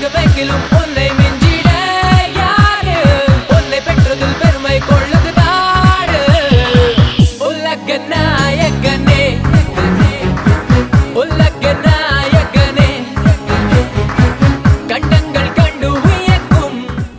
உலகமெங்கிலும் உன்னை மிஞ்சிட யாரு உன்னை பெற்றதில் பெருமை கொள்ளது பாடு உலக நாயகனே உலக நாயகனே கண்டங்கள் கண்டு வியக்கும்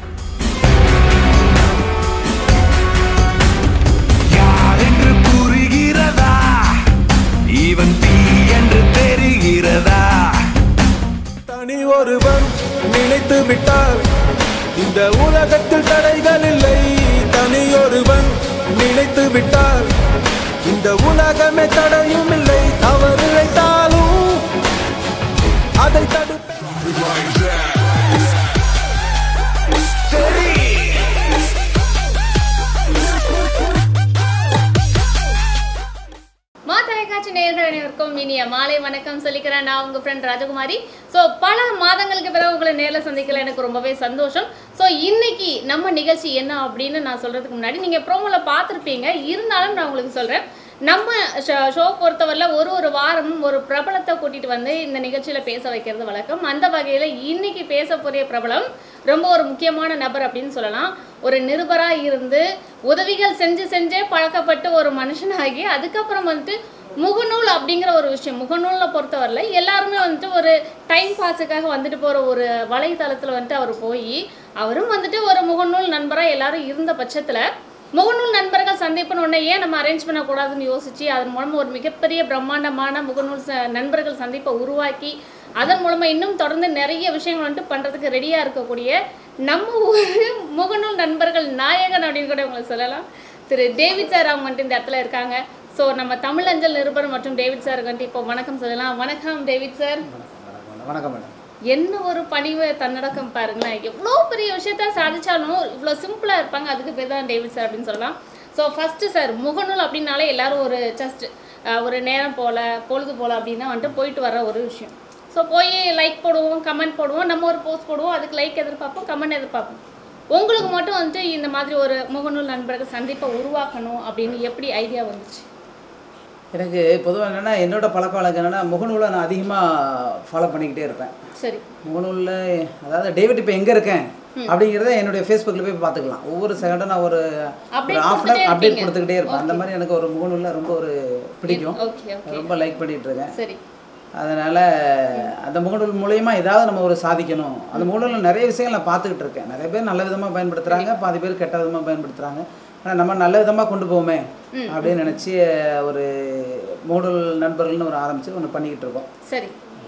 யார் என்று புரிகிறதா இவன் தீ என்று தெரிகிறதா தனி ஒருவன் நினைத்து விட்டார் இந்த உலகத்தில் தடைகள் இல்லை தனி ஒருவன் நினைத்து விட்டார் இந்த உலகமே தடையும் இல்லை தவறு இழைத்தாலும் அதை தடுப்பேன் நேயர்கள் அனைவருக்கும் இனிய மாலை வணக்கம் சொல்லிக்கிறேன். நான் உங்க ஃப்ரெண்ட் ராஜகுமாரி. ஸோ பல மாதங்களுக்கு பிறகு உங்களை நேரில் சந்திக்கல எனக்கு ரொம்பவே சந்தோஷம். ஸோ இன்னைக்கு நம்ம நிகழ்ச்சி என்ன அப்படின்னு நான் சொல்றதுக்கு முன்னாடி நீங்க ப்ரோமோவில் பார்த்துருப்பீங்க, இருந்தாலும் நான் உங்களுக்கு சொல்றேன். நம்ம ஷோ பொறுத்தவரையில் ஒரு வாரமும் ஒரு பிரபலத்தை கூட்டிட்டு வந்து இந்த நிகழ்ச்சியில் பேச வைக்கிறது வழக்கம். அந்த வகையில் இன்னைக்கு பேச போகிற பிரபலம் ரொம்ப ஒரு முக்கியமான நபர் அப்படின்னு சொல்லலாம். ஒரு நிருபராக இருந்து உதவிகள் செஞ்சே பழக்கப்பட்டு ஒரு மனுஷனாகி அதுக்கப்புறம் வந்துட்டு முகநூல் அப்படிங்கிற ஒரு விஷயம், முகநூலில் பொறுத்தவரையில் எல்லாருமே வந்துட்டு ஒரு டைம் பாஸுக்காக வந்துட்டு போகிற ஒரு வலைத்தளத்தில் வந்துட்டு அவர் போய் அவரும் வந்துட்டு ஒரு முகநூல் நண்பராக எல்லாரும் இருந்த பட்சத்தில் முகநூல் நண்பர்கள் சந்திப்புன்னு ஒன்று ஏன் நம்ம அரேஞ்ச் பண்ணக்கூடாதுன்னு யோசித்து அதன் மூலமாக ஒரு மிகப்பெரிய பிரம்மாண்டமான முகநூல் நண்பர்கள் சந்திப்பை உருவாக்கி அதன் மூலமாக இன்னும் தொடர்ந்து நிறைய விஷயங்கள் வந்துட்டு பண்ணுறதுக்கு ரெடியாக இருக்கக்கூடிய நம்ம ஊர் முகநூல் நண்பர்கள் நாயகன் அப்படின்னு கூட உங்களுக்கு சொல்லலாம். திரு டேவிட் சார் அவங்க வந்துட்டு இந்த இடத்துல இருக்காங்க. ஸோ நம்ம தமிழ் அஞ்சல் நிருபர் மற்றும் டேவிட் சார் வந்துட்டு இப்போ வணக்கம் சொல்லலாம். வணக்கம் டேவிட் சார். வணக்கம் மேடம். என்ன ஒரு பணிவு தன்னடக்கம் பாருங்களேன். எவ்வளோ பெரிய விஷயத்த சாதிச்சாலும் இவ்வளோ சிம்பிளாக இருப்பாங்க, அதுக்கு பேர் தான் டேவிட் சார் அப்படின்னு சொல்லலாம். ஸோ ஃபஸ்ட்டு சார், முகநூல் அப்படின்னாலே எல்லாரும் ஒரு ஜஸ்ட் ஒரு நேரம் போல் பொழுது போல் அப்படின்னு வந்துட்டு போயிட்டு வர ஒரு விஷயம். ஸோ போய் லைக் போடுவோம், கமெண்ட் போடுவோம், நம்ம ஒரு போஸ்ட் போடுவோம், அதுக்கு லைக் எதிர்பார்ப்போம், கமெண்ட் எதிர்பார்ப்போம். உங்களுக்கு மட்டும் வந்துட்டு இந்த மாதிரி ஒரு முகநூல் நண்பர்கள் சந்திப்பை உருவாக்கணும் அப்படின்னு எப்படி ஐடியா வந்துச்சு? எனக்கு பொதுவாக என்னென்னா என்னோட பழக்க வழக்கம் என்னென்னா முகநூலை நான் அதிகமாக ஃபாலோ பண்ணிக்கிட்டே இருப்பேன். சரி. முகநூலில் அதாவது டேவிட் இப்போ எங்கே இருக்கேன் அப்படிங்கிறத என்னுடைய ஃபேஸ்புக்கில் போய் பார்த்துக்கலாம். ஒவ்வொரு செகண்டும் நான் ஒரு ஹாஃப் அன் ஹவர் அப்டேட் கொடுத்துக்கிட்டே இருப்பேன். அந்த மாதிரி எனக்கு ஒரு முகநூலில் ரொம்ப ஒரு பிடிக்கும், ரொம்ப லைக் பண்ணிகிட்டு இருக்கேன். சரி. அதனால் அந்த முகநூல் மூலயமா ஏதாவது நம்ம ஒரு சாதிக்கணும். அந்த முகநூலில் நிறைய விஷயங்கள் நான் பார்த்துக்கிட்டு இருக்கேன். நிறைய பேர் நல்ல விதமாக பயன்படுத்துகிறாங்க, பாதி பேர் கெட்ட விதமாக பயன்படுத்துகிறாங்க. ஆனால் நம்ம நல்ல விதமாக கொண்டு போவோமே அப்படின்னு நினச்சி ஒரு முகநூல் நண்பர்கள்னு ஒரு ஆரம்பித்து ஒன்று பண்ணிக்கிட்டு இருக்கோம். சரி.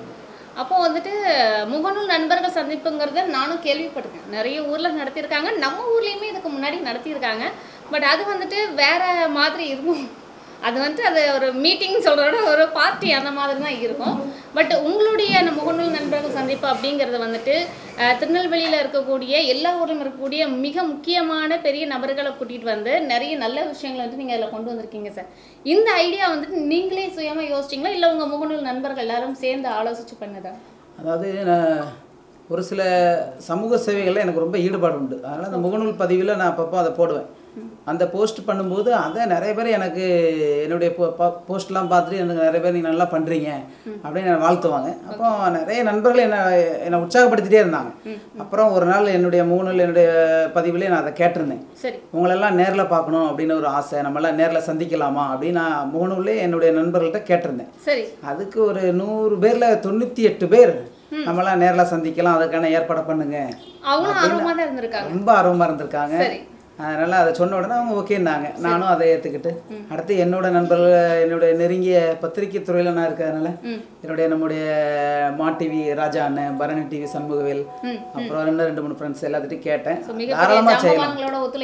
அப்போ வந்துட்டு முகநூல் நண்பர்கள் சந்திப்புங்கிறத நானும் கேள்விப்பட்டிருக்கேன். நிறைய ஊரில் நடத்தியிருக்காங்க, நம்ம ஊர்லேயுமே இதுக்கு முன்னாடி நடத்தியிருக்காங்க. பட் அது வந்துட்டு வேறு மாதிரி இருக்கும். அது வந்துட்டு அது ஒரு மீட்டிங் சொல்கிறோட ஒரு பார்ட்டி அந்த மாதிரி தான் இருக்கும். பட் உங்களுடைய அந்த முகநூல் நண்பர்கள் சந்திப்பு அப்படிங்கிறது வந்துட்டு திருநெல்வேலியில் இருக்கக்கூடிய எல்லா ஊரிலும் இருக்கக்கூடிய மிக முக்கியமான பெரிய நபர்களை கூட்டிகிட்டு வந்து நிறைய நல்ல விஷயங்களை வந்துட்டு நீங்கள் அதில் கொண்டு வந்திருக்கீங்க சார். இந்த ஐடியா வந்துட்டு நீங்களே சுயமாக யோசிச்சிங்களா இல்லை உங்கள் முகநூல் நண்பர்கள் எல்லாரும் சேர்ந்து ஆலோசித்து பண்ணதா? அதாவது ஒரு சில சமூக சேவைகளில் எனக்கு ரொம்ப ஈடுபாடு உண்டு. அதனால் அந்த முகநூல் பதிவில் நான் அப்பப்போ அதை போடுவேன். அந்த போஸ்ட் பண்ணும்போது அதை நிறைய பேர் எனக்கு என்னுடைய போஸ்ட்லாம் பார்த்துட்டு எனக்கு நிறைய பேர் நீங்கள் நல்லா பண்ணுறீங்க அப்படின்னு என்னை வாழ்த்துவாங்க. அப்போ நிறைய நண்பர்கள் என்னை உற்சாகப்படுத்திகிட்டே இருந்தாங்க. அப்புறம் ஒரு நாள் என்னுடைய முகநூல் என்னுடைய பதிவிலே நான் அதை கேட்டிருந்தேன். சரி, உங்களெல்லாம் நேரில் பார்க்கணும் அப்படின்னு ஒரு ஆசை, நம்மளாம் நேரில் சந்திக்கலாமா அப்படின்னு நான் முகநூல்லே என்னுடைய நண்பர்கள்ட்ட கேட்டிருந்தேன். சரி. அதுக்கு ஒரு 100 பேரில் 98 பேர் நம்மளாம் நேரில் சந்திக்கலாம், அதுக்கான ஏற்பாடு பண்ணுங்க, ரொம்ப ஆர்வமாக இருந்திருக்காங்க. அதனால் அதை சொன்ன உடனே அவங்க ஓகேன்னாங்க. நானும் அதை ஏற்றுக்கிட்டு அடுத்து என்னோட நண்பர்கள் என்னுடைய நெருங்கிய பத்திரிகை துறையில் நான் இருக்கிறதுனால நம்முடைய மா டிவி ராஜா அண்ணன், பரணி டிவி சண்முகவேல், அப்புறம் 2-3 ஃப்ரெண்ட்ஸ் எல்லாத்திட்டையும் கேட்டேன். தாராளமாக செய்யலாம்,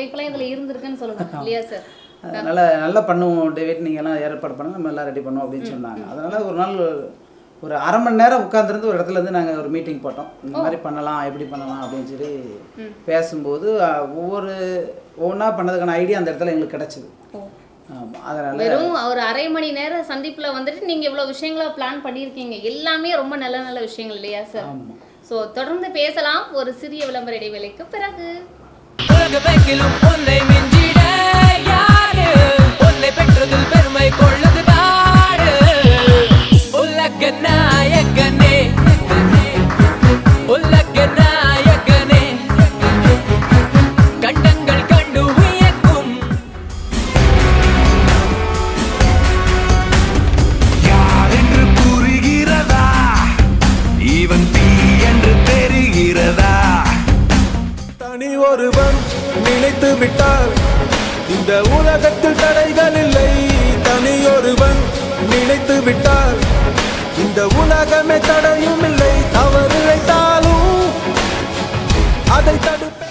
அதனால் நல்லா பண்ணுவோம் டேவிட், நீங்கள்லாம் ஏற்பாடு பண்ணுங்க, நம்ம எல்லாம் ரெடி பண்ணுவோம் அப்படின்னு சொன்னாங்க. அதனால் ஒரு நாள் ஒரு அரை மணி நேரம் உட்காந்துருந்து ஒரு இடத்துலேருந்து நாங்கள் ஒரு மீட்டிங் போட்டோம். இந்த மாதிரி பண்ணலாம், எப்படி பண்ணலாம் அப்படின்னு சொல்லி பேசும்போது ஒவ்வொன்றா பண்ணதுக்கான ஐடியா அந்த இடத்துல எங்களுக்கு கிடச்சிது. அதனால வெறும் ஒரு அரை மணி நேரம் சந்திப்பில் வந்துட்டு நீங்கள் இவ்வளோ விஷயங்களா பிளான் பண்ணியிருக்கீங்க. எல்லாமே ரொம்ப நல்ல நல்ல விஷயங்கள் இல்லையா சார்? ஸோ தொடர்ந்து பேசலாம் ஒரு சிறிய விளம்பர இடைவேளைக்கு பிறகு. உலகமெங்கிலும் உன்னை மிஞ்சிட யாரு உன்னை பெற்றதில் பெருமை கொள்ளது பாடு உலக நாயகனே உலக ஒருவன் நினைத்து விட்டால் இந்த உலகத்தில் தடைகள் இல்லை. தனியொருவன் நினைத்து விட்டால் இந்த உலகமே தடையும் இல்லை. தவறு இழைத்தாலும் அதை தடுப்பேன்.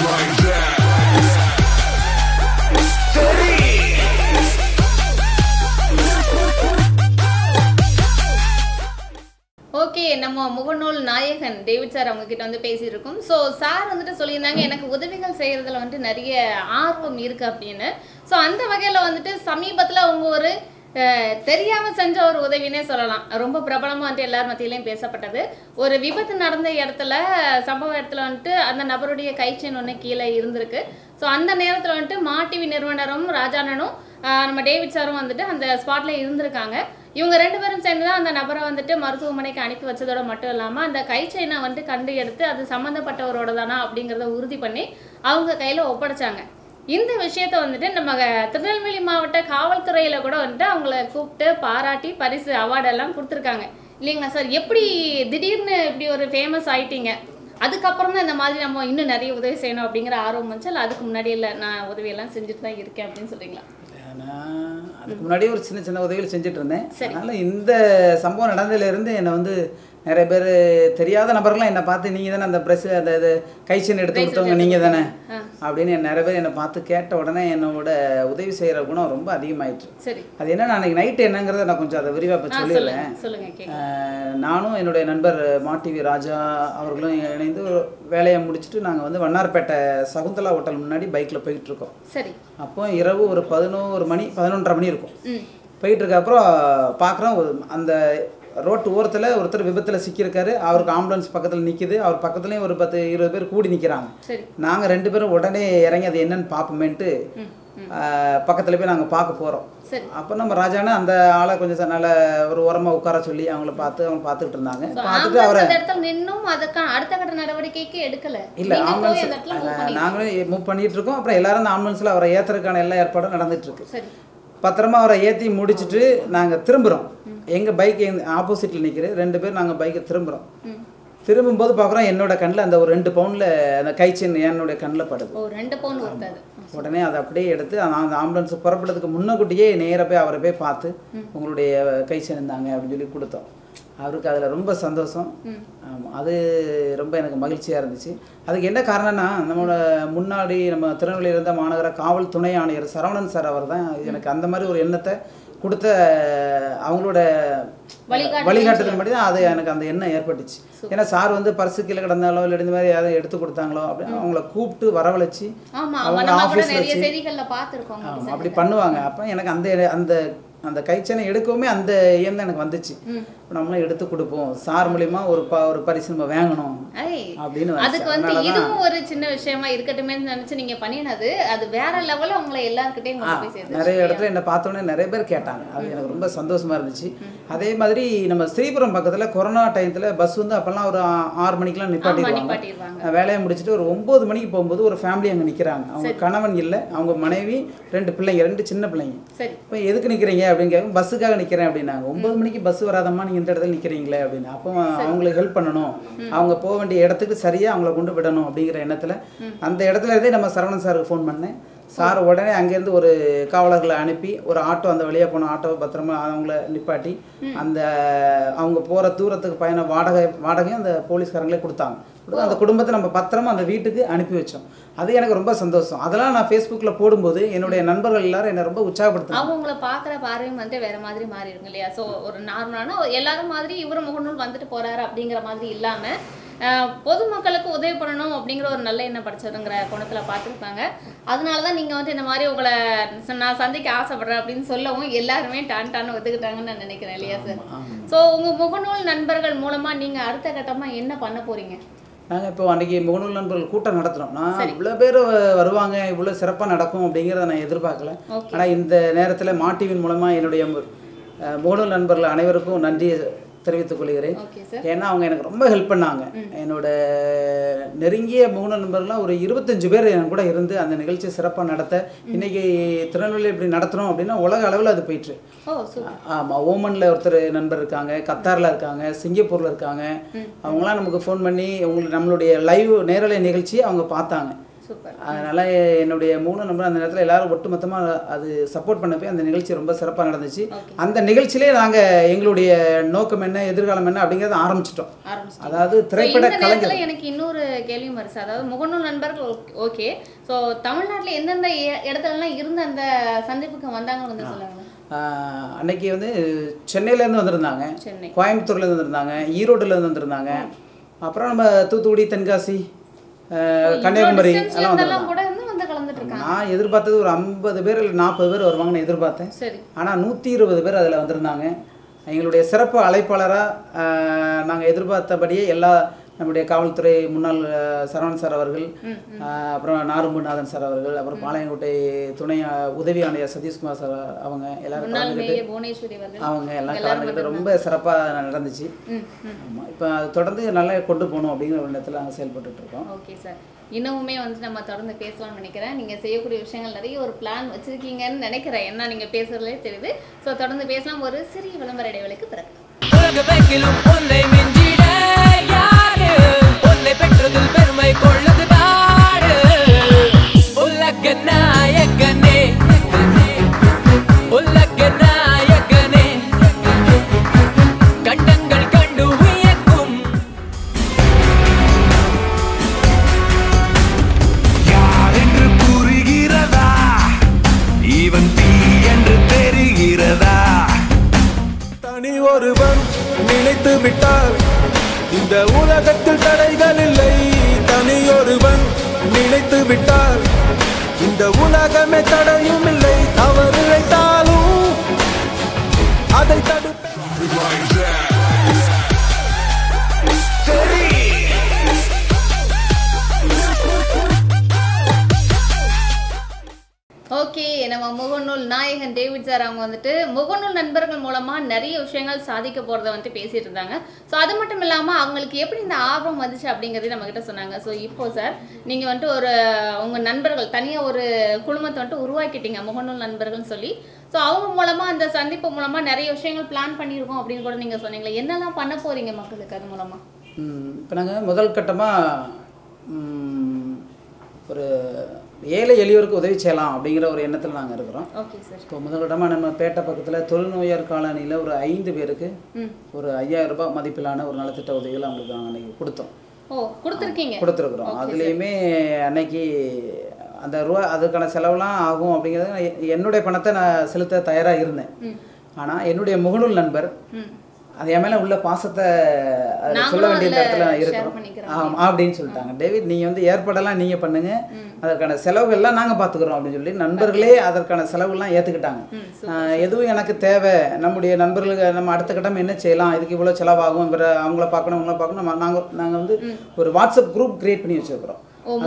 ஓகே, நம்ம முகநூல் நாயகன் டேவிட் சார் அவங்க கிட்ட வந்து பேசியிருக்கோம். ஸோ சார் வந்துட்டு சொல்லியிருந்தாங்க எனக்கு உதவிகள் செய்கிறதுல வந்துட்டு நிறைய ஆர்வம் இருக்குது அப்படின்னு. ஸோ அந்த வகையில் வந்துட்டு சமீபத்தில் அவங்க ஒரு தெரியாமல் செஞ்ச ஒரு உதவினே சொல்லலாம். ரொம்ப பிரபலமாக வந்துட்டு எல்லார் மத்தியிலையும் பேசப்பட்டது. ஒரு விபத்து நடந்த இடத்துல சம்பவ இடத்துல வந்துட்டு அந்த நபருடைய கை செயின் ஒன்று கீழே இருந்திருக்கு. ஸோ அந்த நேரத்தில் வந்துட்டு மாடிவி நிறுவனரும் ராஜானனும் நம்ம டேவிட் சாரும் வந்துட்டு அந்த ஸ்பாட்ல இருந்திருக்காங்க. இவங்க 2 பேரும் சேர்ந்து தான் அந்த நபரை வந்துட்டு மருத்துவமனைக்கு அனுப்பி வச்சதோட மட்டும் இல்லாமல் அந்த கை செயினை வந்துட்டு கண்டு எடுத்து அது சம்மந்தப்பட்டவரோட தானா அப்படிங்கிறத உறுதி பண்ணி அவங்க கையில் ஒப்படைச்சாங்க. இந்த விஷயத்த வந்துட்டு நம்ம திருநெல்வேலி மாவட்ட காவல்துறையில் கூட வந்துட்டு அவங்கள கூப்பிட்டு பாராட்டி பரிசு அவார்டெல்லாம் கொடுத்துருக்காங்க இல்லைங்களா சார்? எப்படி திடீர்னு இப்படி ஒரு ஃபேமஸ் ஆயிட்டீங்க? அதுக்கப்புறம் தான் இந்த மாதிரி நம்ம இன்னும் நிறைய உதவி செய்யணும் அப்படிங்கிற ஆர்வம் வந்துச்சு, இல்லை அதுக்கு முன்னாடி இல்லை நான் உதவியெல்லாம் செஞ்சுட்டு தான் இருக்கேன் அப்படின்னு சொல்கிறீங்களா? நான் அதுக்கு முன்னாடியே ஒரு சின்ன சின்ன உதவிகள் செஞ்சுட்டு இருந்தேன். அதனால் இந்த சம்பவம் நடந்ததுலேருந்து என்னை வந்து நிறைய பேர் தெரியாத நபர்கள்லாம் என்னை பார்த்து நீங்கள் தானே அந்த ப்ரெஸ் அந்த இது கை செயின் எடுத்து கொடுத்தவங்க நீங்கள் தானே அப்படின்னு நிறைய பேர் என்னை பார்த்து கேட்ட உடனே என்னோட உதவி செய்கிற குணம் ரொம்ப அதிகமாயிடுச்சு. சரி, அது என்ன அன்றைக்கி நைட்டு என்னங்கிறத நான் கொஞ்சம் அதை விரிவாக இப்போ சொல்லிடுறேன். நானும் என்னுடைய நண்பர் மாடிவி ராஜா அவர்களும் இணைந்து வேலையை முடிச்சுட்டு நாங்கள் வந்து வண்ணார்பேட்டை சகுந்தலா ஹோட்டல் முன்னாடி பைக்கில் போயிட்டுருக்கோம். சரி, அப்போ இரவு ஒரு 11 மணி 11:30 மணி இருக்கும். போயிட்டு இருக்க அப்புறம் பார்க்குறோம் அந்த ரோட்டு ஓரத்தில் ஒருத்தர் விபத்தில் சிக்கியிருக்காரு. அவருக்கு ஆம்புலன்ஸ் பக்கத்தில் நிற்கிது. அவர் பக்கத்துலேயும் ஒரு 10-20 பேர் கூடி நிற்கிறாங்க. நாங்கள் 2 பேரும் உடனே இறங்கி அது என்னன்னு பார்ப்போமேன்ட்டு பக்கத்தில் போய் நாங்கள் பார்க்க போகிறோம். அப்போ நம்ம ராஜானா அந்த ஆளை கொஞ்சம் நல்ல ஒரு ஓரமாக உட்கார சொல்லி அவங்க பார்த்துக்கிட்டு இருந்தாங்க. பார்த்துட்டு அவரை அடுத்த கட்ட நடவடிக்கைக்கு எடுக்கலை. இல்லை, ஆம்புலன்ஸ் நாங்களும் மூவ் பண்ணிட்டு இருக்கோம். அப்புறம் எல்லாரும் அந்த ஆம்புலன்ஸில் அவரை ஏற்றுறதுக்கான எல்லா ஏற்பாடும் நடந்துட்டு இருக்கு. பத்திரமா அவரை ஏற்றி முடிச்சுட்டு நாங்கள் திரும்புகிறோம். எங்கள் பைக் ஆப்போசிட்டில் நிற்கிற 2 பேர் நாங்கள் பைக்கை திரும்புகிறோம். திரும்பும்போது பார்க்குறோம் என்னோட கண்ணில் அந்த ஒரு 2 பவுனில் அந்த கை செயின் என்னுடைய கண்ணில் படுது. உடனே அதை அப்படியே எடுத்து அந்த ஆம்புலன்ஸ் புறப்படுறதுக்கு முன்னக்கூட்டியே நேராக போய் அவரை போய் பார்த்து உங்களுடைய கை செயின் இருந்தாங்க அப்படின்னு சொல்லி கொடுத்தோம். அவருக்கு அதில் ரொம்ப சந்தோஷம். அது ரொம்ப எனக்கு மகிழ்ச்சியாக இருந்துச்சு. அதுக்கு என்ன காரணம்னா நம்மளோட முன்னாடி நம்ம திருநெல்வேலியில் இருந்த மாநகர காவல் துணை ஆணையர் சரவணன் சார் அவர் தான் எனக்கு அந்த மாதிரி ஒரு எண்ணத்தை கொடுத்த. அவங்களோட வழிகாட்டுதல் படி தான் அது எனக்கு அந்த எண்ணம் ஏற்பட்டுச்சு. ஏன்னா சார் வந்து பர்சு கீழே கிடந்தாலோ இல்லை இந்த மாதிரி யாரும் எடுத்து கொடுத்தாங்களோ அப்படின்னு அவங்கள கூப்பிட்டு வரவழைச்சி அவங்க ஆஃபீஸில் வச்சு அப்படி பண்ணுவாங்க. அப்போ எனக்கு அந்த அந்த கைச்சனை எடுக்கவுமே அந்த எண்ணம் எனக்கு வந்துச்சு. நம்மளும் எடுத்து கொடுப்போம், சார் மூலியமா ஒரு பரிசு நம்ம வாங்கணும் அப்படின்னு. அதுக்கு வந்து இதுவும் ஒரு சின்ன விஷயமா இருக்கட்டுமே நினைச்சு நீங்க பண்ணினது அது வேற லெவல்ல உங்களை எல்லார்கிட்டயும் கொண்டு போய் சேர்த்து நிறைய இடத்துல என்ன பார்த்தோன்னே நிறைய பேர் கேட்டாங்க. அது எனக்கு ரொம்ப சந்தோஷமா இருந்துச்சு. அதே மாதிரி நம்ம ஸ்ரீபுரம் பக்கத்துல கொரோனா டைத்துல பஸ் வந்து அப்பெல்லாம் ஒரு 6 மணிக்கெல்லாம் நிப்பாட்டிடுவாங்க. வேலையை முடிச்சுட்டு ஒரு 9 மணிக்கு போகும்போது ஒரு ஃபேமிலி அங்கே நிற்கிறாங்க. அவங்க கணவன் இல்லை, அவங்க மனைவி 2 பிள்ளைங்க, 2 சின்ன பிள்ளைங்க. இப்போ எதுக்கு நிற்கிறீங்க அப்படின்னு கேட்கும். பஸ்ஸுக்காக நிற்கிறேன் அப்படின்னாங்க. 9 மணிக்கு பஸ் வராதம்மா நீங்கள் இந்த இடத்துல நிற்கிறீங்களே அப்படின்னு. அப்போ அவங்களுக்கு ஹெல்ப் பண்ணணும், அவங்க போக வேண்டிய இடத்துக்கு சரியாக அவங்கள கொண்டு விடணும் அப்படிங்கிற எண்ணத்தில் அந்த இடத்துல இருந்தே நம்ம சரவணன் சாருக்கு ஃபோன் பண்ணேன். சார் உடனே அங்கேருந்து ஒரு காவலர்களை அனுப்பி ஒரு ஆட்டோ, அந்த வழியாக போன ஆட்டோவை பத்திரமா அவங்கள நிப்பாட்டி அந்த அவங்க போகிற தூரத்துக்கு பயண வாடகையும் அந்த போலீஸ்காரங்களே கொடுத்தாங்க. அந்த குடும்பத்தை நம்ம பத்திரமா அந்த வீட்டுக்கு அனுப்பி வச்சோம். அது எனக்கு ரொம்ப சந்தோஷம். அதெல்லாம் நான் ஃபேஸ்புக்கில் போடும்போது என்னுடைய நண்பர்கள் எல்லாரும் என்னை ரொம்ப உற்சாகப்படுத்தாங்க. அவங்கள பார்க்குற பார்வையும் வந்துட்டு வேற மாதிரி மாறி இருக்கு இல்லையா? ஸோ ஒரு நார்மலான எல்லாரும் மாதிரி இவரும் முகநூல் வந்துட்டு போறாரு அப்படிங்கிற மாதிரி இல்லாமல் பொதுமக்களுக்கு உதவி பண்ணணும் அப்படிங்கிற ஒரு நல்ல எண்ணம் படிச்சதுங்கிற கோணத்தில் பார்த்துருப்பாங்க. அதனால தான் நீங்கள் வந்து இந்த மாதிரி உங்களை நான் சந்திக்க ஆசைப்படுறேன் அப்படின்னு சொல்லவும் எல்லாருமே டான்னு ஒத்துக்கிட்டாங்கன்னு நான் நினைக்கிறேன் இல்லையா சார்? ஸோ உங்கள் முகநூல் நண்பர்கள் மூலமாக நீங்கள் அடுத்த கட்டமாக என்ன பண்ண போகிறீங்க? நாங்கள் இப்போ அன்றைக்கி முகநூல் நண்பர்கள் கூட்டம் நடத்துகிறோம். நான் இவ்வளோ பேர் வருவாங்க, இவ்வளோ சிறப்பாக நடக்கும் அப்படிங்கிறத நான் எதிர்பார்க்கல. ஆனால் இந்த நேரத்தில் மாடிவின் மூலமாக என்னுடைய முகநூல் நண்பர்கள் அனைவருக்கும் நன்றி தெரிவித்துக் கொள்கிறேன். ஏன்னா அவங்க எனக்கு ரொம்ப ஹெல்ப் பண்ணாங்க. என்னோட நெருங்கிய முகநூல் நண்பர்கள்லாம் ஒரு 25 பேர் என் கூட இருந்து அந்த நிகழ்ச்சியை சிறப்பாக நடத்த இன்னைக்கு திருநெல்வேலி இப்படி நடத்துகிறோம் அப்படின்னா உலக அளவில் அது போயிட்டு. ஆமாம், ஓமனில் ஒருத்தர் நண்பர் இருக்காங்க, கத்தாரில் இருக்காங்க, சிங்கப்பூரில் இருக்காங்க. அவங்களாம் நமக்கு ஃபோன் பண்ணி நம்மளுடைய லைவ் நேரலை நிகழ்ச்சியை அவங்க பார்த்தாங்க. சூப்பர். அதனால் என்னுடைய 3 நம்பர் அந்த நேரத்தில் எல்லாரும் ஒட்டுமொத்தமாக அது சப்போர்ட் பண்ண போய் அந்த நிகழ்ச்சி ரொம்ப சிறப்பாக நடந்துச்சு. அந்த நிகழ்ச்சியிலே நாங்கள் எங்களுடைய நோக்கம் என்ன, எதிர்காலம் என்ன அப்படிங்கிறத ஆரம்பிச்சிட்டோம். அதாவது திரைப்பட கலைஞர். எனக்கு இன்னொரு கேள்வியும் வருது. அதாவது முகநூல் நண்பர்கள் ஓகே, ஸோ தமிழ்நாட்டில் எந்தெந்த இடத்துலலாம் இருந்து அந்த சந்திப்புக்கு வந்தாங்கன்னு வந்து சொல்லுவாங்க. அன்னைக்கு வந்து சென்னையிலேருந்து வந்திருந்தாங்க, கோயம்புத்தூர்லேருந்து வந்திருந்தாங்க, ஈரோடுலேருந்து வந்திருந்தாங்க, அப்புறம் நம்ம தூத்துக்குடி, தென்காசி, கன்னியாகுமரி எல்லாம் வந்திருந்தாங்க. நான் எதிர்பார்த்தது ஒரு 50 பேர் இல்லை 40 பேர் வருவாங்கன்னு எதிர்பார்த்தேன். ஆனால் 120 பேர் அதில் வந்திருந்தாங்க. எங்களுடைய சிறப்பு அழைப்பாளராக நாங்கள் எதிர்பார்த்தபடியே எல்லா நம்முடைய காவல்துறை முன்னாள் சரவணன் சார் அவர்கள், அப்புறம் நாரும்புநாதன் சார் அவர்கள், அப்புறம் பாளையங்கோட்டை துணை உதவி ஆணையர் சதீஷ்குமார் சார் அவங்க எல்லாரும் கலந்துக்கிட்டு அவங்க எல்லாம் கலந்துக்கிட்டு ரொம்ப சிறப்பாக நடந்துச்சு. ஆமாம், இப்போ அது தொடர்ந்து நல்லா கொண்டு போகணும் அப்படிங்கிற ஒரு இடத்துல நாங்கள் செயல்பட்டு இருக்கோம். ஓகே சார், இன்னமுமே வந்து நம்ம தொடர்ந்து பேசலாம்னு நினைக்கிறேன். நீங்கள் செய்யக்கூடிய விஷயங்கள் நிறைய ஒரு பிளான் வச்சுருக்கீங்கன்னு நினைக்கிறேன். என்ன நீங்கள் பேசுகிறதுலே தெரியுது. ஸோ தொடர்ந்து பேசலாம். ஒரு சிறிய விளம்பர இடைவெளிக்கு பிறகு உன்னை பெற்றதில் பெருமை கொள்ளது பாடு. உலக நாயகனே, உலக நாயகனே, கண்டங்கள் கண்டு வியக்கும். யார் என்று புரிகிறதா, இவன் தீ என்று தெரிகிறதா? தனி ஒருவன் நினைத்து விட்டார் இந்த உலகத்தில் தடைகள் இல்லை. தனியொருவன் நினைத்து விட்டார் இந்த உலகமே தடையும் இல்லை. தவறு இழைத்தாலும் அதை தடுப்பேன். ஓகே, நம்ம முகநூல் நாயகன் டேவிட் சார் அவங்க வந்துட்டு முகநூல் நண்பர்கள் மூலமாக நிறைய விஷயங்கள் சாதிக்க போகிறத வந்துட்டு பேசிகிட்டு இருந்தாங்க. ஸோ அது மட்டும் இல்லாமல் அவங்களுக்கு எப்படி இந்த ஆர்வம் வந்துச்சு அப்படிங்கிறதையும் நம்மக்கிட்ட சொன்னாங்க. ஸோ இப்போது சார் நீங்கள் வந்துட்டு ஒரு உங்கள் நண்பர்கள் தனியாக ஒரு குழுமத்தை வந்துட்டு உருவாக்கிட்டீங்க முகநூல் நண்பர்கள்னு சொல்லி. ஸோ அவங்க மூலமாக அந்த சந்திப்பு மூலமாக நிறைய விஷயங்கள் பிளான் பண்ணியிருக்கோம் அப்படின்னு கூட நீங்கள் சொன்னீங்களே, என்னெல்லாம் பண்ண போகிறீங்க மக்களுக்கு அது மூலமாக? இப்போ நாங்கள் முதல் கட்டமாக ஒரு ஏழை எளியோருக்கு உதவி செய்யலாம் அப்படிங்கிற ஒரு எண்ணத்தில் நாங்கள் இருக்கிறோம். Okay sir. இப்போ முதலிடமாக நம்ம பேட்டை பக்கத்தில் தொழுநோயார் காலனியில் ஒரு 5 பேருக்கு ஒரு 5000 ரூபாய் மதிப்பிலான ஒரு நலத்திட்ட உதவிகள் அவங்களுக்கு நாங்கள் அன்றைக்கி கொடுத்தோம். கொடுத்துருக்குறோம். அதுலேயுமே அன்னைக்கு அந்த ரூபா அதுக்கான செலவுலாம் ஆகும் அப்படிங்கிறது என்னுடைய பணத்தை நான் செலுத்த தயாராக இருந்தேன். ஆனால் என்னுடைய முகநூல் நண்பர் அது என் மேலே உள்ள பாசத்தை சொல்ல வேண்டிய இடத்துல இருக்கிறோம் அப்படின்னு சொல்லிட்டாங்க. டேவிட், நீங்கள் வந்து ஏற்பாடெல்லாம் நீங்கள் பண்ணுங்கள், அதற்கான செலவுகள்லாம் நாங்கள் பார்த்துக்குறோம் அப்படின்னு சொல்லி நண்பர்களே அதற்கான செலவுகள்லாம் ஏற்றுக்கிட்டாங்க. எதுவும் எனக்கு தேவை, நம்முடைய நண்பர்களுக்கு நம்ம அடுத்த கட்டம் என்ன செய்யலாம், இதுக்கு இவ்வளோ செலவாகும், அவங்கள பார்க்கணும் அவங்கள பார்க்கணும். நாங்கள் வந்து ஒரு வாட்ஸ்அப் குரூப் கிரியேட் பண்ணி வச்சுருக்கிறோம்.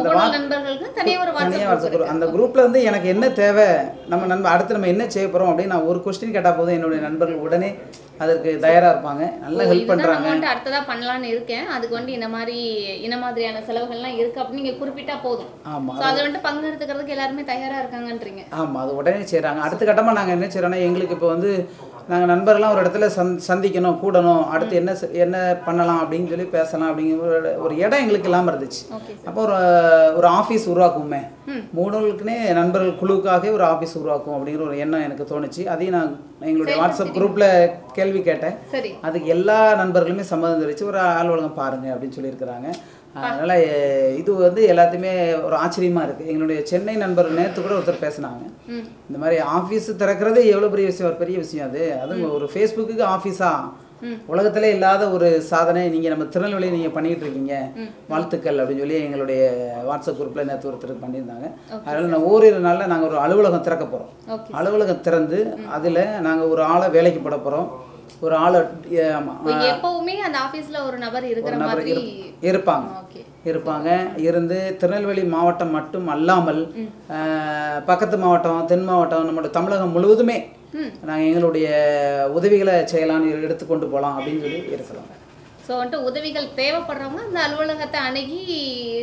அந்த குரூப்ல வந்து எனக்கு என்ன தேவை, நம்ம நண்பர் அடுத்து நம்ம என்ன செய்ய போறோம் அப்படின்னு நான் ஒரு கொஸ்டின் கேட்டா போதும் என்னுடைய நண்பர்கள் உடனே அதற்கு தயாரா இருப்பாங்க, நல்ல ஹெல்ப் பண்றாங்க. அடுத்ததா பண்ணலாம்னு இருக்கேன், அதுக்கு வந்து இந்த மாதிரியான செலவுகள்லாம் இருக்கு அப்படின்னு நீங்க குறிப்பிட்டா போதும். ஆமா, அதை வந்து பங்கெடுத்துக்கிறதுக்கு எல்லாருமே தயாரா இருக்காங்கன்றீங்க. ஆமா, அது உடனே செய்றாங்க. அடுத்த கட்டமா நாங்க என்ன செய்யறோம்னா, எங்களுக்கு இப்போ வந்து நாங்கள் நண்பர்கள்லாம் ஒரு இடத்துல சந்திக்கணும், கூடணும், அடுத்து என்ன பண்ணலாம் அப்படின்னு சொல்லி பேசலாம் அப்படிங்கிற ஒரு இடம் எங்களுக்கு இல்லாமல் இருந்துச்சு. அப்போ ஒரு ஆஃபீஸ் உருவாக்குவோமே, முகநூலுக்குன்னே நண்பர்கள் குழுவுக்காக ஒரு ஆஃபீஸ் உருவாக்கும் அப்படிங்கிற ஒரு எண்ணம் எனக்கு தோணுச்சு. அதையும் நான் எங்களுடைய வாட்ஸ்அப் குரூப்பில் கேள்வி கேட்டேன். அதுக்கு எல்லா நண்பர்களுமே சம்மதம் தெரிவித்து ஒரு அலுவலகம் பாருங்க அப்படின்னு சொல்லியிருக்கிறாங்க. அதனால் இது வந்து எல்லாத்தையுமே ஒரு ஆச்சரியமாக இருக்குது. எங்களுடைய சென்னை நண்பர் நேற்று கூட ஒருத்தர் பேசினாங்க, இந்த மாதிரி ஆஃபீஸ் திறக்கிறது எவ்வளோ பெரிய விஷயம், ஒரு பெரிய விஷயம் அது, அதுவும் ஒரு ஃபேஸ்புக்கு ஆஃபீஸாக உலகத்திலே இல்லாத ஒரு சாதனை நீங்கள் நம்ம திருநெல்வேலியை நீங்கள் பண்ணிகிட்டு இருக்கீங்க, வாழ்த்துக்கள் அப்படின்னு சொல்லி எங்களுடைய வாட்ஸ்அப் குரூப்பில் நேற்று ஒருத்தர் பண்ணியிருந்தாங்க. அதனால் நான் ஓரிரு நாளில் நாங்கள் ஒரு அலுவலகம் திறக்க போகிறோம். அலுவலகம் திறந்து அதில் நாங்கள் ஒரு ஆளை வேலைக்கு போட போகிறோம். ஒரு ஆளை எப்பவுமே அந்த ஆபீஸ்ல ஒரு நபர் இருக்கிற மாதிரி இருப்பாங்க. இருந்து திருநெல்வேலி மாவட்டம் மட்டும் அல்லாமல் பக்கத்து மாவட்டம், தென் மாவட்டம், நம்மளோட தமிழகம் முழுவதுமே நாங்கள் எங்களுடைய உதவிகளை செய்யலான்னு எடுத்துக்கொண்டு போகலாம் அப்படின்னு சொல்லி இருக்கிறோம். ஸோ வந்துட்டு உதவிகள் தேவைப்படுறவங்க அந்த அலுவலகத்தை அணுகி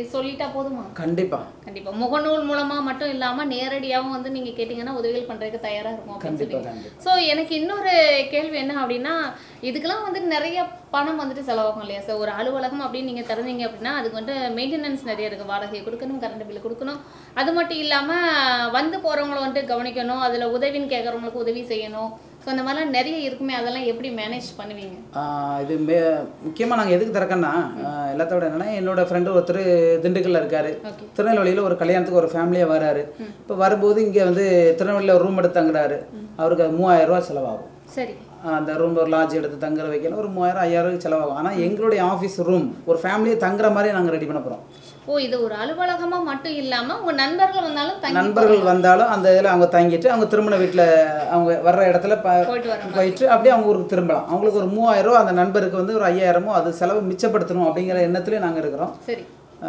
சொல்லிட்டா போதுமா? கண்டிப்பா கண்டிப்பா முகநூல் மூலமா மட்டும் இல்லாம நேரடியாகவும் வந்து நீங்க கேட்டீங்கன்னா உதவிகள் பண்றதுக்கு தயாரா இருக்கும் அப்படின்னு சொல்லி. ஸோ எனக்கு இன்னொரு கேள்வி என்ன அப்படின்னா, இதுக்கெல்லாம் வந்து நிறைய பணம் வந்துட்டு செலவாகும் இல்லையா சார்? ஒரு அலுவலகம் அப்படின்னு நீங்க திறந்தீங்க அப்படின்னா அதுக்கு வந்து மெயின்டெனன்ஸ் நிறைய இருக்கு. வாடகை கொடுக்கணும், கரண்ட் பில் கொடுக்கணும், அது மட்டும் இல்லாம வந்து போறவங்களை வந்துட்டு கவனிக்கணும், அதுல உதவின்னு கேட்கறவங்களுக்கு உதவி செய்யணும். ஸோ அந்த மாதிரிலாம் நிறைய இருக்குமே, அதெல்லாம் எப்படி மேனேஜ் பண்ணுவீங்க? இது முக்கியமாக நாங்கள் எதுக்கு திறக்கன்னா, எல்லாத்தோட என்னென்னா என்னோட ஃப்ரெண்டு ஒருத்தர் திண்டுக்கல்ல இருக்காரு. திருநெல்வேலியில் ஒரு கல்யாணத்துக்கு ஒரு ஃபேமிலியாக வராரு. இப்போ வரும்போது இங்கே வந்து திருநெல்வேலியில் ஒரு ரூம் எடுத்து தங்குறாரு. அவருக்கு 3000 ரூபா செலவாகும். சரி. அந்த ரூம் ஒரு லாட்ஜ் எடுத்து தங்குற வைக்கணும், ஒரு 3000 5000 செலவாகும். ஆனால் எங்களுடைய ஆஃபீஸ் ரூம் ஒரு ஃபேமிலியை தங்குற மாதிரி நாங்கள் ரெடி பண்ண போகிறோம். ஓ, இது ஒரு அலுவலகமா மட்டும் இல்லாம உங்க நண்பர்கள் வந்தாலும் அந்த இதில் அவங்க தங்கிட்டு அவங்க திருமண வீட்டில் அவங்க வர்ற இடத்துல போயிட்டு அப்படியே அவங்க ஊருக்கு திரும்பலாம். அவங்களுக்கு ஒரு 3000 ரூபா, அந்த நண்பருக்கு வந்து ஒரு 5000 அது செலவு மிச்சப்படுத்தணும் அப்படிங்கிற எண்ணத்துலேயே நாங்கள் இருக்கிறோம். சரி.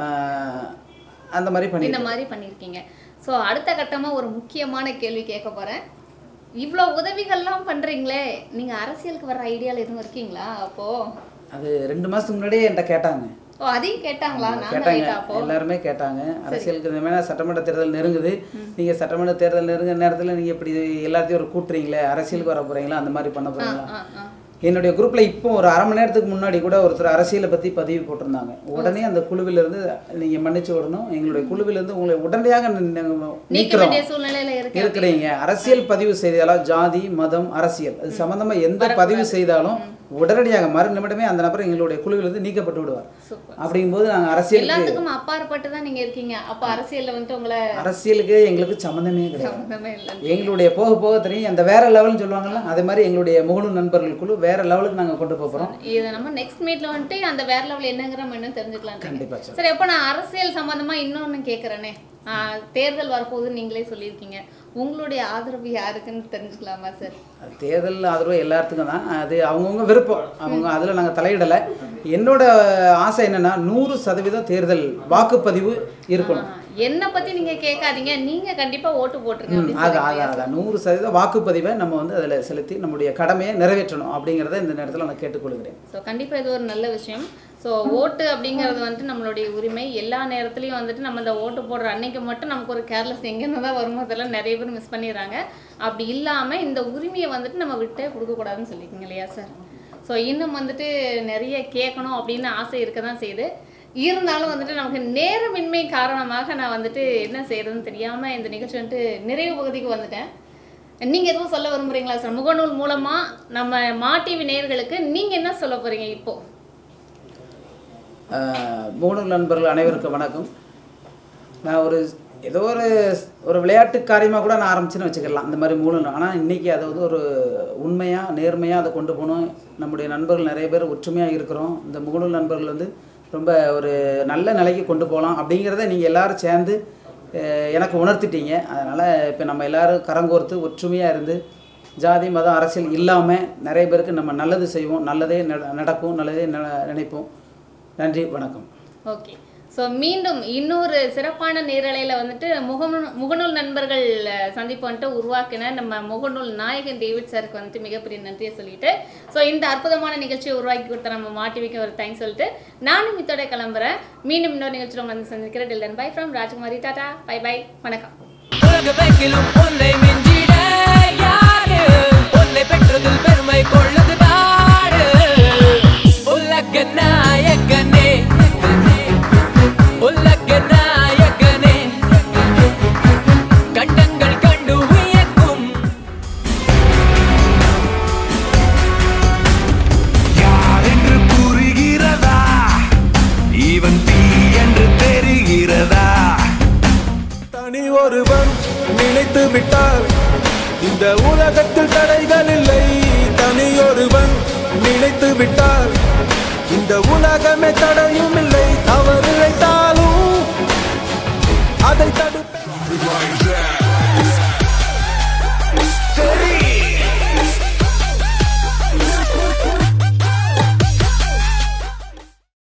அந்த மாதிரி இந்த மாதிரி பண்ணியிருக்கீங்க. ஸோ அடுத்த கட்டமாக ஒரு முக்கியமான கேள்வி கேட்க போகிறேன். இவ்வளோ உதவிகள்லாம் பண்ணுறீங்களே, நீங்கள் அரசியலுக்கு வர ஐடியாவில் எதுவும் இருக்கீங்களா? அப்போது அது 2 மாதத்துக்கு முன்னாடியே என்கிட்ட கேட்டாங்க. ஓ, அதையும் கேட்டாங்களா? கேட்டாங்க, எல்லாருமே கேட்டாங்க. அரசியலுக்கு இந்த மாதிரி சட்டமன்ற தேர்தல் நெருங்குது, நீங்கள் சட்டமன்ற தேர்தல் நெருங்குற நேரத்தில் நீங்கள் இப்படி எல்லாத்தையும் ஒரு கூட்டுறீங்களே, அரசியலுக்கு வர போகிறீங்களா, அந்த மாதிரி பண்ண போகிறீங்களா? என்னுடைய குரூப்பில் இப்போ ஒரு அரை மணி நேரத்துக்கு முன்னாடி கூட ஒருத்தர் அரசியலை பற்றி பதிவு போட்டிருந்தாங்க. உடனே அந்த குழுவிலிருந்து நீங்கள் மன்னிச்சு விடணும், எங்களுடைய குழுவிலிருந்து உங்களை உடனடியாக நீக்கிறோம் இருக்கிறீங்க. அரசியல் பதிவு செய்தாலும் ஜாதி மதம் அரசியல் அது சம்மந்தமாக எந்த பதிவு செய்தாலும் உடனடியாக மறு நிமிடமே அந்த நபர் எங்களுடைய குழுவிலிருந்து நீக்கப்பட்டு விடுவார். அப்படிங்கும்போது நாங்கள் அரசியல் எல்லாத்துக்கும் அப்பாற்பட்டு தான் நீங்கள் இருக்கீங்க. அப்போ அரசியலில் வந்து உங்களை அரசியலுக்கு எங்களுக்கு சம்மந்தமே கிடையாது. எங்களுடைய போக போக தெரியும் அந்த வேற லெவல்னு சொல்லுவாங்கல்ல, அதே மாதிரி எங்களுடைய முகநூல் நண்பர்கள் குழு வேற லெவலுக்கு நாங்கள் கொண்டு போகிறோம். இதை நம்ம நெக்ஸ்ட் மீட்ல வந்துட்டு அந்த வேற லெவல் என்னங்கிற இன்னும் தெரிஞ்சுக்கலாம். கண்டிப்பாக. சரி, அப்போ நான் அரசியல் சம்மந்தமாக இன்னொன்று கேட்குறேனே, தேர்தல் வரப்போகுதுன்னு நீங்களே சொல்லியிருக்கீங்க, உங்களுடைய ஆதரவு யாருக்குன்னு தெரிஞ்சுக்கலாமா சார்? தேர்தல் ஆதரவு எல்லாத்துக்கும் தான், அது அவங்கவுங்க விருப்பம், அவங்க அதில் நாங்கள் தலையிடலை. என்னோட ஆசை என்னென்னா 100% தேர்தல் வாக்குப்பதிவு இருக்கணும். என்னை பற்றி நீங்கள் கேட்காதீங்க, நீங்கள் கண்டிப்பாக ஓட்டு போட்டுருங்க. அதான் 100% வாக்குப்பதிவை நம்ம வந்து அதில் செலுத்தி நம்முடைய கடமையை நிறைவேற்றணும் அப்படிங்கிறத இந்த நேரத்தில் நான் கேட்டுக்கொள்கிறேன். ஸோ கண்டிப்பாக இது ஒரு நல்ல விஷயம். ஸோ ஓட்டு அப்படிங்கிறது வந்துட்டு நம்மளுடைய உரிமை. எல்லா நேரத்துலையும் வந்துட்டு நம்ம இந்த ஓட்டு போடுற அன்னைக்கு மட்டும் நமக்கு ஒரு கேர்லெஸ் எங்கேருந்து தான் வருமோ அதெல்லாம் நிறைய பேர் மிஸ் பண்ணிடுறாங்க. அப்படி இல்லாமல் இந்த உரிமையை வந்துட்டு நம்ம விட்டே கொடுக்கக்கூடாதுன்னு சொல்லிக்கோங்க இல்லையா சார்? ஸோ இன்னும் வந்துட்டு நிறைய கேட்கணும் அப்படின்னு ஆசை இருக்க தான் செய்யுது. இருந்தாலும் வந்துட்டு நமக்கு நேரமின்மை காரணமாக நான் வந்துட்டு என்ன செய்யறதுன்னு தெரியாமல் இந்த நிகழ்ச்சி வந்துட்டு நிறைவு பகுதிக்கு வந்துட்டேன். நீங்கள் எதுவும் சொல்ல விரும்புகிறீங்களா சார்? முகநூல் மூலமாக நம்ம மாடிவி நேயர்களுக்கு நீங்கள் என்ன சொல்ல போகிறீங்க இப்போ? முகநூல் நண்பர்கள் அனைவருக்கும் வணக்கம். நான் ஏதோ ஒரு விளையாட்டு காரியமாக கூட நான் ஆரம்பிச்சுன்னு வச்சுக்கலாம் இந்த மாதிரி முகநூல். ஆனால் இன்றைக்கி அதை வந்து ஒரு உண்மையாக நேர்மையாக அதை கொண்டு போகணும். நம்முடைய நண்பர்கள் நிறைய பேர் ஒற்றுமையாக இருக்கிறோம். இந்த முகநூல் நண்பர்கள் வந்து ரொம்ப ஒரு நல்ல நிலைக்கு கொண்டு போகலாம் அப்படிங்கிறத நீங்கள் எல்லோரும் சேர்ந்து எனக்கு உணர்த்திட்டீங்க. அதனால் இப்போ நம்ம எல்லோரும் கரங்கோர்த்து ஒற்றுமையாக இருந்து ஜாதி மதம் அரசியல் இல்லாமல் நிறைய பேருக்கு நம்ம நல்லது செய்வோம், நல்லதே நடக்கும், நல்லதே நினைப்போம். நன்றி, வணக்கம். ஓகே. ஸோ மீண்டும் இன்னொரு சிறப்பான நேரலையில் வந்துட்டு முகநூல் நண்பர்கள் சந்திப்பு வந்துட்டு உருவாக்கின நம்ம முகநூல் நாயகன் டேவிட் சாருக்கு வந்துட்டு மிகப்பெரிய நன்றியை சொல்லிட்டு, ஸோ இந்த அற்புதமான நிகழ்ச்சியை உருவாக்கி கொடுத்த நம்ம மாட்டிவிக்கு ஒரு தேங்க்ஸ் சொல்லிட்டு நானும் இதோட கிளம்புறேன். மீண்டும் இன்னொரு நிகழ்ச்சியில் வந்து சந்திக்கிறேன். Till bye from Rajakumari. Tata, bye bye, வணக்கம். பெருமை கொள்ளது பாடு உலக நாயகனே, உலக நாயகனே, கண்டங்கள் கண்டு வியக்கும். யார் என்று புரிகிறதா, இவன் தீ என்று தெரிகிறதா? தனி ஒருவன் நினைத்து விட்டால் இந்த உலகத்தில் தடைகள் இல்லை. தனியொருவன் நினைத்து விட்டால் இந்த உலகமே தடையும் இல்லை. தவறு இழைத்தாலும் அதை தடுப்பேன்.